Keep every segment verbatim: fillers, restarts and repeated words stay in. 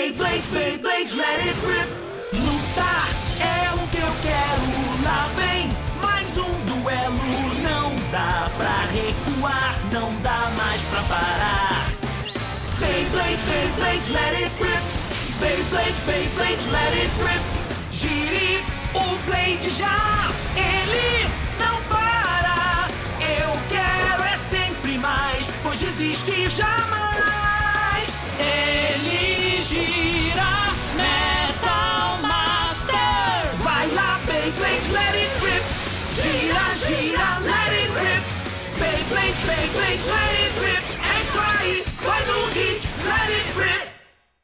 Beyblade, Beyblade, let it rip. Lutar é o que eu quero. Lá vem mais um duelo. Não dá pra recuar, não dá mais pra parar. Beyblade, Beyblade, let it rip. Beyblade, Beyblade, let it rip. Gire o Blade já, ele não para. Eu quero é sempre mais, pois desistir jamais. Ele gira, Metal Masters. Vai lá, Beyblade, let it rip. Gira, gira, let it rip. Beyblade, Beyblade, let it rip. É isso aí, vai no hit, let it rip.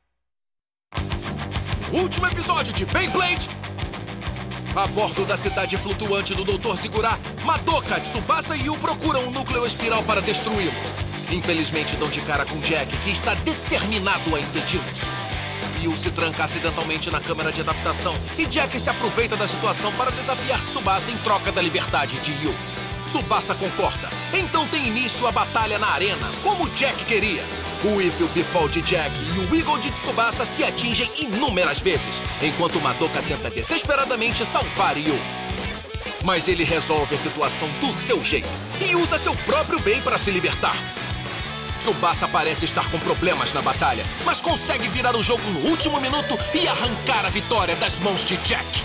Último episódio de Beyblade. A bordo da cidade flutuante do doutor Zigurá, Madoka, Tsubasa e Yu procuram um núcleo espiral para destruí-lo. Infelizmente dão de cara com Jack, que está determinado a impedi-los. Yu se tranca acidentalmente na câmara de adaptação e Jack se aproveita da situação para desafiar Tsubasa em troca da liberdade de Yu. Tsubasa concorda. Então tem início a batalha na arena, como Jack queria. O Whiffle Bifall de Jack e o Wiggle de Tsubasa se atingem inúmeras vezes, enquanto Madoka tenta desesperadamente salvar Yu. Mas ele resolve a situação do seu jeito e usa seu próprio bem para se libertar. Tsubasa parece estar com problemas na batalha, mas consegue virar o jogo no último minuto e arrancar a vitória das mãos de Jack.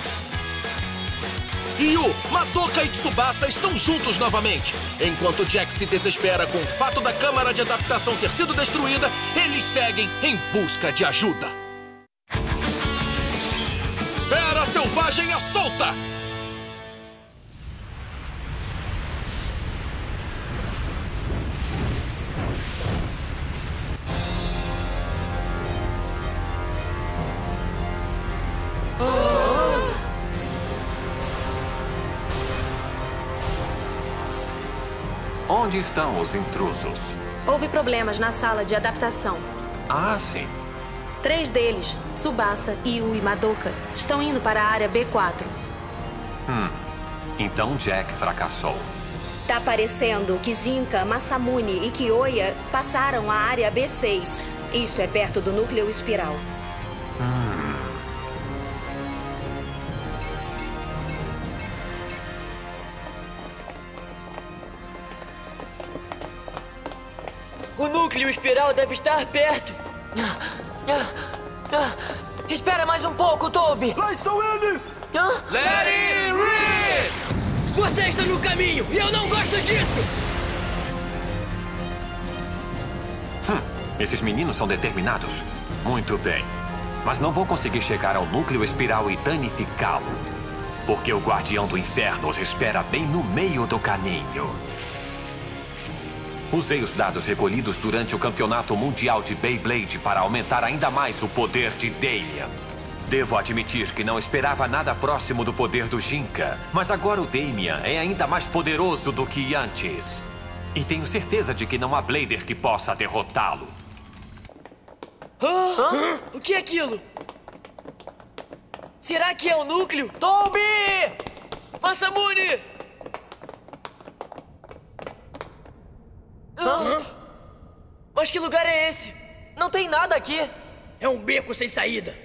Yu, Madoka e Tsubasa estão juntos novamente. Enquanto Jack se desespera com o fato da câmara de adaptação ter sido destruída, eles seguem em busca de ajuda. Fera selvagem à solta! Onde estão os intrusos? Houve problemas na sala de adaptação. Ah, sim. Três deles, Tsubasa, Yu e Madoka, estão indo para a área B quatro. Hum. Então Jack fracassou. Tá parecendo que Jinka, Masamune e Kyoya passaram a área B seis. Isto é perto do núcleo espiral. Hum. O núcleo espiral deve estar perto. Espera mais um pouco, Toby. Lá estão eles! Hã? Let it rip! Você está no caminho e eu não gosto disso! Hum, esses meninos são determinados. Muito bem. Mas não vão conseguir chegar ao núcleo espiral e danificá-lo. Porque o Guardião do Inferno os espera bem no meio do caminho. Usei os dados recolhidos durante o Campeonato Mundial de Beyblade para aumentar ainda mais o poder de Damian. Devo admitir que não esperava nada próximo do poder do Jinka, mas agora o Damian é ainda mais poderoso do que antes. E tenho certeza de que não há Blader que possa derrotá-lo. Hã? Hã? O que é aquilo? Será que é o núcleo? Toby! Masamune! Hã? Mas que lugar é esse? Não tem nada aqui. É um beco sem saída.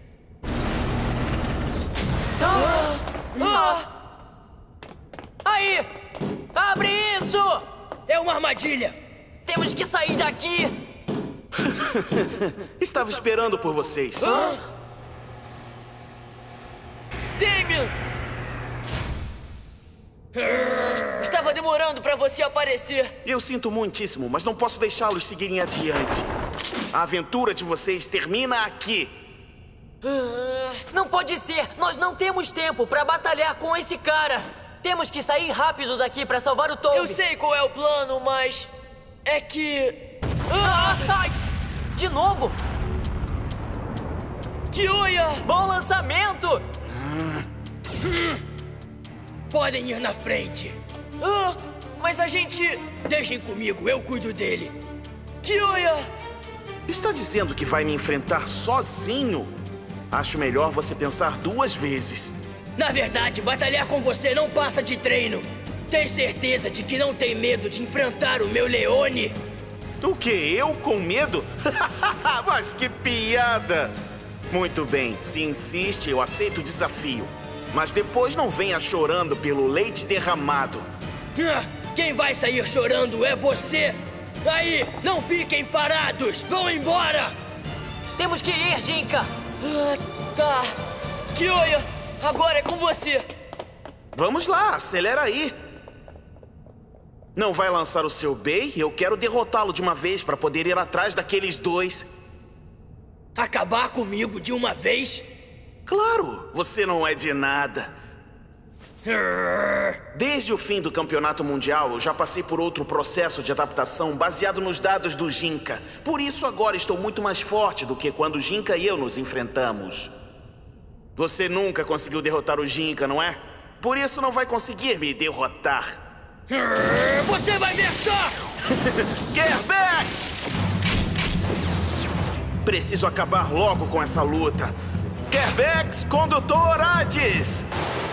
Ah! Ah! Aí! Abre isso! É uma armadilha. Temos que sair daqui. Estava esperando por vocês. Hã? Damian! Estava demorando para você aparecer. Eu sinto muitíssimo, mas não posso deixá-los seguirem adiante. A aventura de vocês termina aqui. Não pode ser. Nós não temos tempo para batalhar com esse cara. Temos que sair rápido daqui para salvar o Toby. Eu sei qual é o plano, mas... é que... Ah, ai! De novo? Kyoya! Bom lançamento! Podem ir na frente. Ah, mas a gente... Deixem comigo, eu cuido dele. Kyoya! Está dizendo que vai me enfrentar sozinho? Acho melhor você pensar duas vezes. Na verdade, batalhar com você não passa de treino. Tem certeza de que não tem medo de enfrentar o meu Leone? O quê? Eu com medo? Mas que piada! Muito bem, se insiste, eu aceito o desafio. Mas depois não venha chorando pelo leite derramado. Quem vai sair chorando é você! Aí, não fiquem parados! Vão embora! Temos que ir, Ginka! Ah, tá. Kyoya, agora é com você! Vamos lá, acelera aí! Não vai lançar o seu Bei? Eu quero derrotá-lo de uma vez para poder ir atrás daqueles dois. Acabar comigo de uma vez? Claro, você não é de nada. Desde o fim do campeonato mundial, eu já passei por outro processo de adaptação baseado nos dados do Ginka. Por isso agora estou muito mais forte do que quando o Ginka e eu nos enfrentamos. Você nunca conseguiu derrotar o Ginka, não é? Por isso não vai conseguir me derrotar. Você vai ver só! Gerbex! Preciso acabar logo com essa luta. Gerbex, condutor Hades!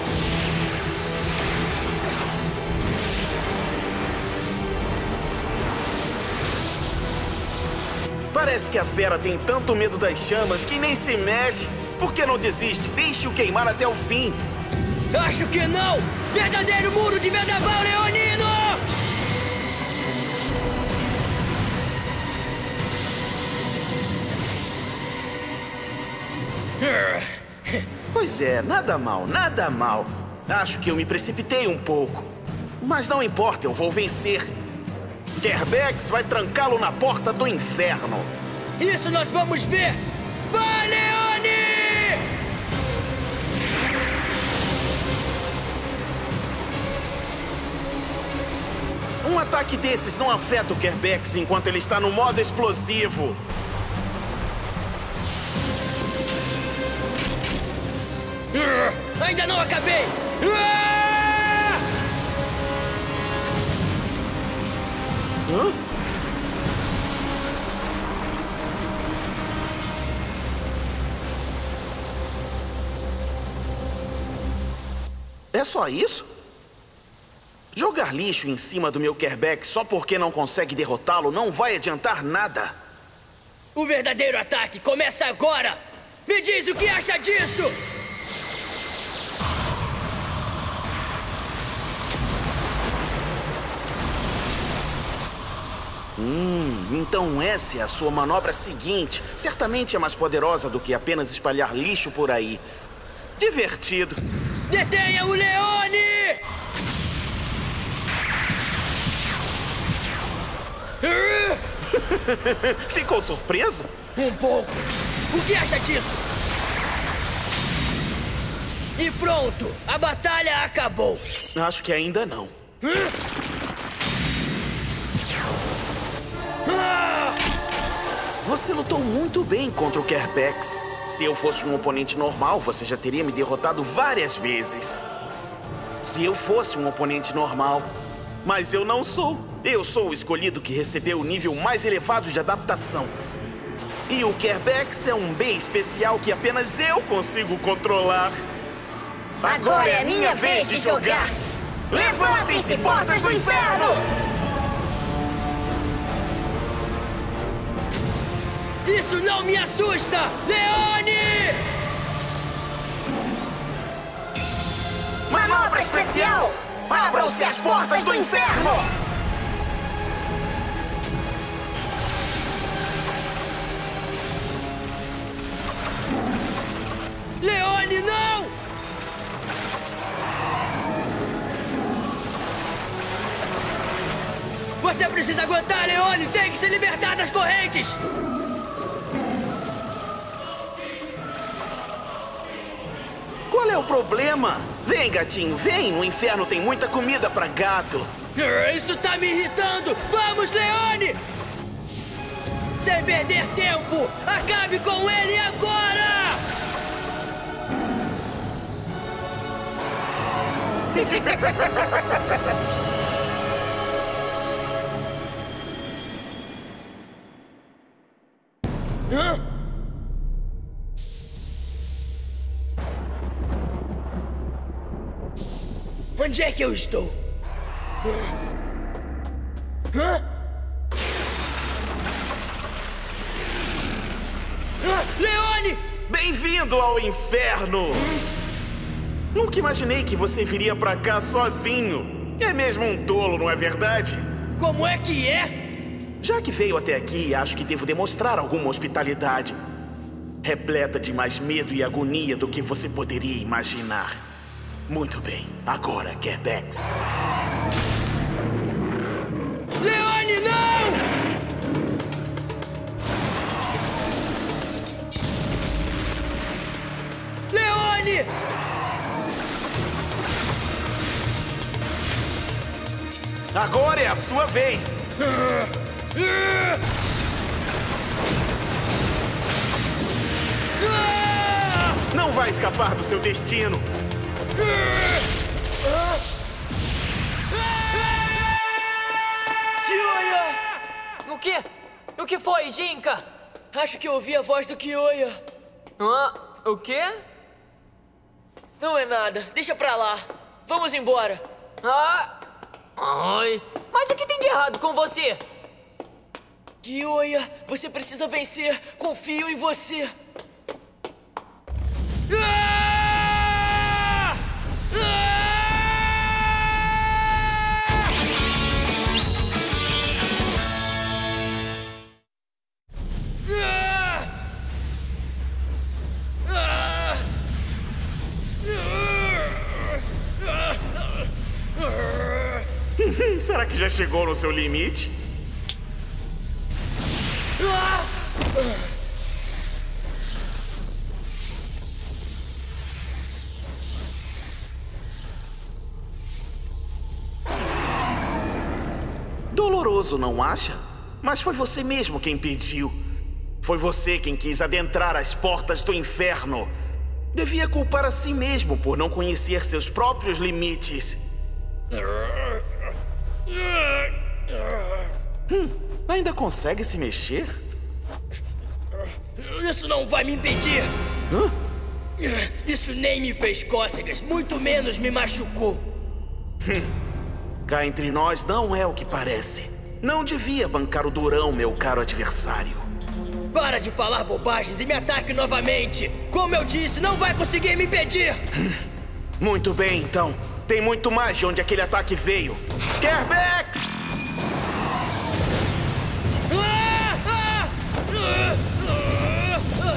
Parece que a fera tem tanto medo das chamas que nem se mexe. Por que não desiste? Deixe-o queimar até o fim. Acho que não! Verdadeiro muro de vendaval leonino! Pois é, nada mal, nada mal. Acho que eu me precipitei um pouco. Mas não importa, eu vou vencer. Gerbex vai trancá-lo na porta do inferno. Isso nós vamos ver! Vai, Leone! Um ataque desses não afeta o Gerbex enquanto ele está no modo explosivo. Uh, ainda não acabei! Uh! Hã? É só isso? Jogar lixo em cima do meu Gerbex só porque não consegue derrotá-lo não vai adiantar nada. O verdadeiro ataque começa agora! Me diz o que acha disso! Hum, então essa é a sua manobra seguinte. Certamente é mais poderosa do que apenas espalhar lixo por aí. Divertido. Detenha o Leone! Ficou surpreso? Um pouco. O que acha disso? E pronto, a batalha acabou. Acho que ainda não. Você lutou muito bem contra o Gerbex. Se eu fosse um oponente normal, você já teria me derrotado várias vezes. Se eu fosse um oponente normal. Mas eu não sou. Eu sou o escolhido que recebeu o nível mais elevado de adaptação. E o Gerbex é um Bei especial que apenas eu consigo controlar. Agora é a minha vez de jogar! Levantem-se, portas do inferno! Isso não me assusta! Leone! Manobra especial! Abram-se as portas do inferno! Leone, não! Você precisa aguentar, Leone! Tem que se libertar das correntes! Qual é o problema? Vem, gatinho, vem! No inferno tem muita comida pra gato. Isso tá me irritando! Vamos, Leone! Sem perder tempo! Acabe com ele agora! Hã? Onde é que eu estou? Hã? Ah, Leone! Bem-vindo! Bem-vindo ao inferno! Nunca imaginei que você viria pra cá sozinho. É mesmo um tolo, não é verdade? Como é que é? Já que veio até aqui, acho que devo demonstrar alguma hospitalidade. Repleta de mais medo e agonia do que você poderia imaginar. Muito bem, agora, Gerbex. Leone, não! Leone! Agora é a sua vez! Não vai escapar do seu destino! Kyoya! O quê? O que foi, Jinka? Acho que ouvi a voz do Kyoya. Ah, o quê? Não é nada, deixa pra lá. Vamos embora. Ah! Ai! Mas o que tem de errado com você? Kyoya, você precisa vencer. Confio em você. Ah! Ah! Será que já chegou no seu limite? Doloroso, não acha? Mas foi você mesmo quem pediu. Foi você quem quis adentrar as portas do inferno. Devia culpar a si mesmo por não conhecer seus próprios limites. Hum, ainda consegue se mexer? Isso não vai me impedir. Hã? Isso nem me fez cócegas, muito menos me machucou. Hum, cá entre nós não é o que parece. Não devia bancar o durão, meu caro adversário. Para de falar bobagens e me ataque novamente. Como eu disse, não vai conseguir me impedir. Hum, muito bem, então. Tem muito mais de onde aquele ataque veio. Gerbex! Ah! Ah! Ah! Ah!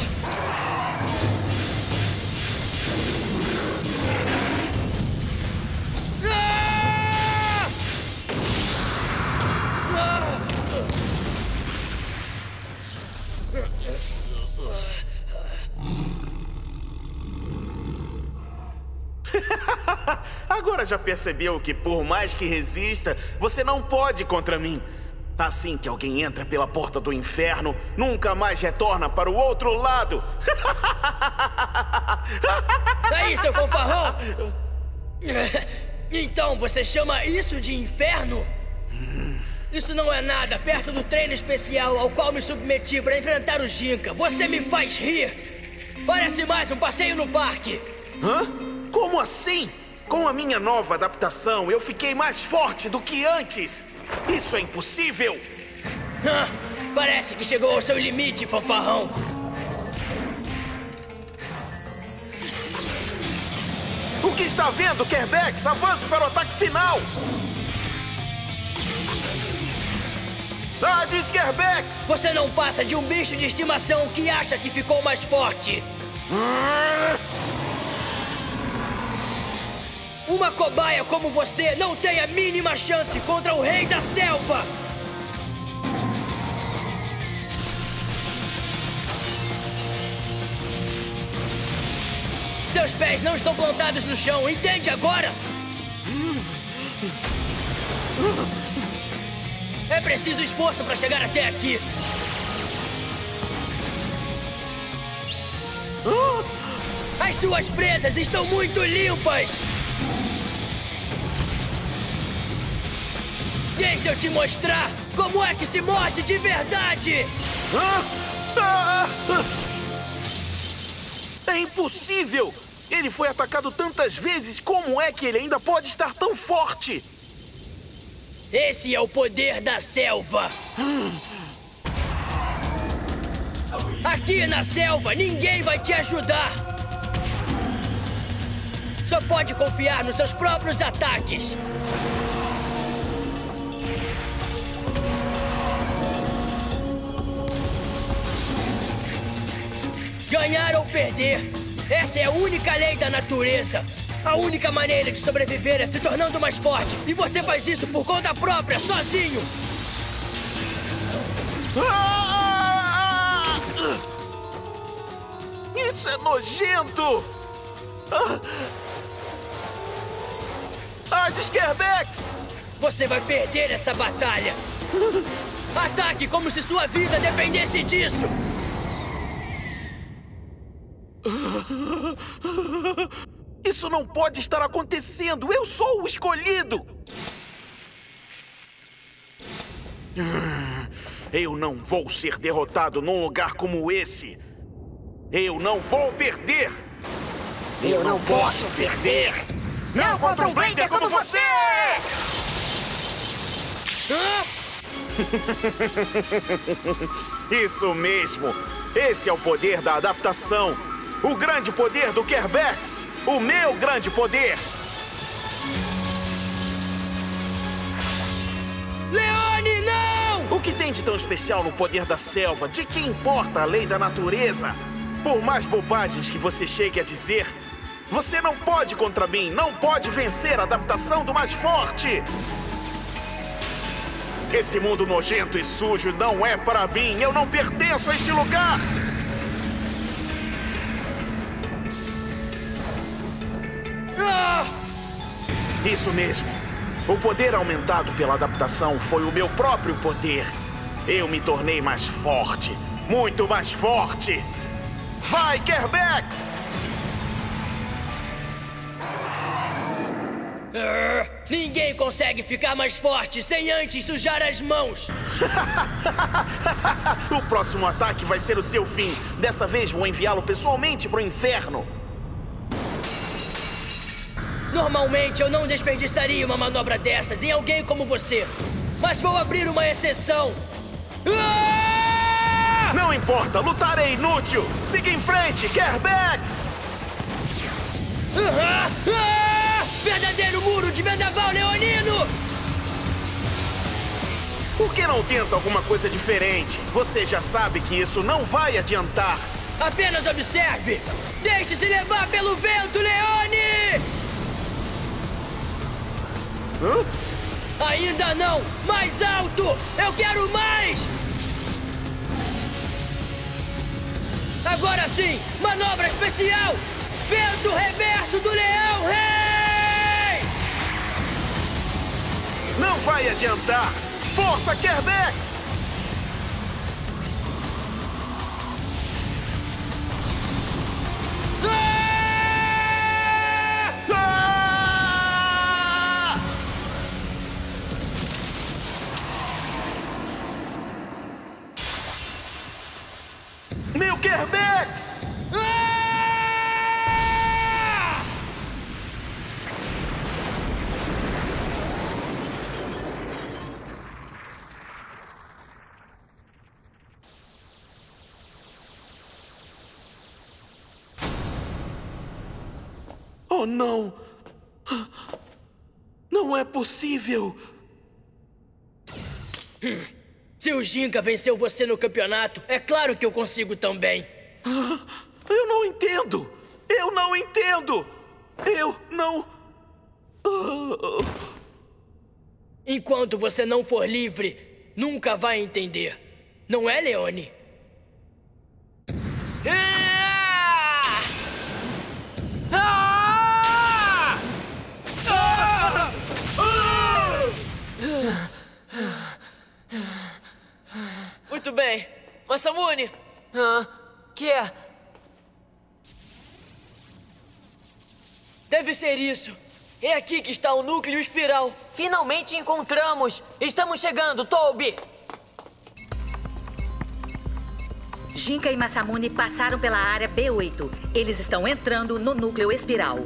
Agora já percebeu que, por mais que resista, você não pode contra mim. Assim que alguém entra pela porta do inferno, nunca mais retorna para o outro lado. Aí, seu fanfarrão! Então você chama isso de inferno? Isso não é nada perto do treino especial ao qual me submeti para enfrentar o Jinka. Você me faz rir! Parece mais um passeio no parque! Hã? Como assim? Com a minha nova adaptação, eu fiquei mais forte do que antes. Isso é impossível! Hã? Parece que chegou ao seu limite, fanfarrão. O que está vendo, Gerbex? Avance para o ataque final! Hades, Gerbex! Você não passa de um bicho de estimação que acha que ficou mais forte. Ah! Uma cobaia como você não tem a mínima chance contra o Rei da Selva! Seus pés não estão plantados no chão, entende agora? É preciso esforço para chegar até aqui. As suas presas estão muito limpas! Deixa eu te mostrar como é que se morde de verdade! É impossível! Ele foi atacado tantas vezes, como é que ele ainda pode estar tão forte? Esse é o poder da selva! Aqui na selva, ninguém vai te ajudar. Só pode confiar nos seus próprios ataques. Ganhar ou perder. Essa é a única lei da natureza. A única maneira de sobreviver é se tornando mais forte. E você faz isso por conta própria, sozinho. Ah! Isso é nojento! Ah! Hades Kerbex! Você vai perder essa batalha. Ataque como se sua vida dependesse disso. Isso não pode estar acontecendo! Eu sou o escolhido! Eu não vou ser derrotado num lugar como esse! Eu não vou perder! Eu não posso perder! Não contra um Blader como você! Isso mesmo! Esse é o poder da adaptação! O grande poder do Kerbex! O meu grande poder! Leone, não! O que tem de tão especial no poder da selva? De que importa a lei da natureza? Por mais bobagens que você chegue a dizer, você não pode contra mim, não pode vencer a adaptação do mais forte! Esse mundo nojento e sujo não é para mim, eu não pertenço a este lugar! Isso mesmo. O poder aumentado pela adaptação foi o meu próprio poder. Eu me tornei mais forte. Muito mais forte. Vai, Kerbex! Uh, ninguém consegue ficar mais forte sem antes sujar as mãos. O próximo ataque vai ser o seu fim. Dessa vez vou enviá-lo pessoalmente pro inferno. Normalmente eu não desperdiçaria uma manobra dessas em alguém como você. Mas vou abrir uma exceção. Ah! Não importa, lutar é inútil. Siga em frente, Kerbex! Ah! Ah! Verdadeiro muro de vendaval leonino! Por que não tenta alguma coisa diferente? Você já sabe que isso não vai adiantar. Apenas observe! Deixe-se levar pelo vento, Leone! Hã? Ainda não! Mais alto! Eu quero mais! Agora sim! Manobra especial! Vento reverso do Leão Rei! Não vai adiantar! Força, Kerbex! Meu Kerbex! Ah! Oh, não! Não é possível! Se o Ginka venceu você no campeonato, é claro que eu consigo também. Eu não entendo! Eu não entendo! Eu não... Enquanto você não for livre, nunca vai entender. Não é, Leone? Ah! Ah! Ah! Muito bem. Masamune! Ah, que é? Deve ser isso. É aqui que está o núcleo espiral. Finalmente encontramos. Estamos chegando, Toby. Ginka e Masamune passaram pela área B oito. Eles estão entrando no núcleo espiral.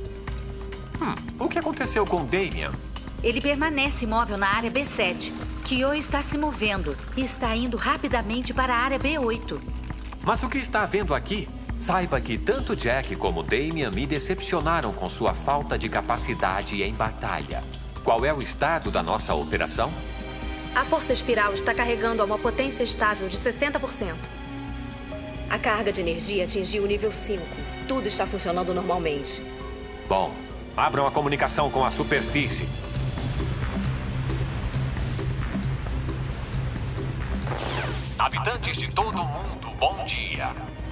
Hum, o que aconteceu com Damian? Ele permanece imóvel na área B sete. Kyo está se movendo e está indo rapidamente para a área B oito. Mas o que está vendo aqui? Saiba que tanto Jack como Damian me decepcionaram com sua falta de capacidade em batalha. Qual é o estado da nossa operação? A força espiral está carregando a uma potência estável de sessenta por cento. A carga de energia atingiu o nível cinco. Tudo está funcionando normalmente. Bom, abram a comunicação com a superfície. Habitantes de todo o mundo, bom dia.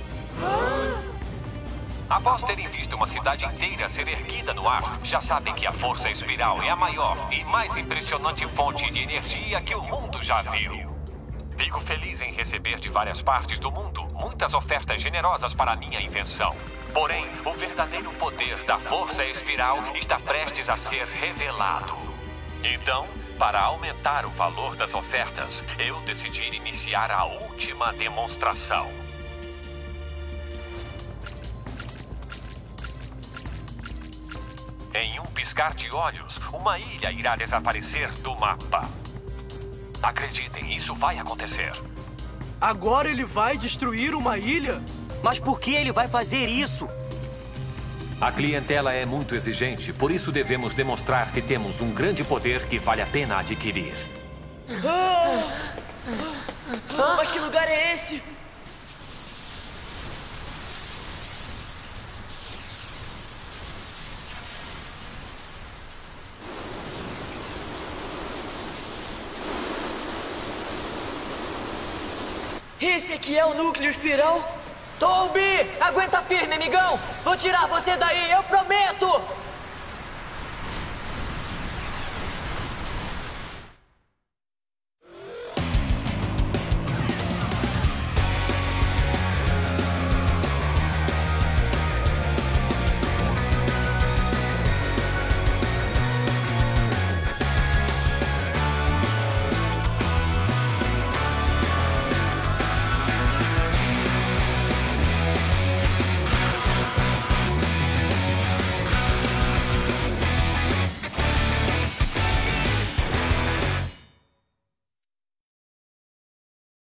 Após terem visto uma cidade inteira ser erguida no ar, já sabem que a força espiral é a maior e mais impressionante fonte de energia que o mundo já viu. Fico feliz em receber de várias partes do mundo muitas ofertas generosas para a minha invenção. Porém, o verdadeiro poder da força espiral está prestes a ser revelado. Então, para aumentar o valor das ofertas, eu decidi iniciar a última demonstração. Em um piscar de olhos, uma ilha irá desaparecer do mapa. Acreditem, isso vai acontecer. Agora ele vai destruir uma ilha? Mas por que ele vai fazer isso? A clientela é muito exigente, por isso devemos demonstrar que temos um grande poder que vale a pena adquirir. Ah! Ah, mas que lugar é esse? Esse aqui é o núcleo espiral? Toby, aguenta firme, amigão! Vou tirar você daí, eu prometo!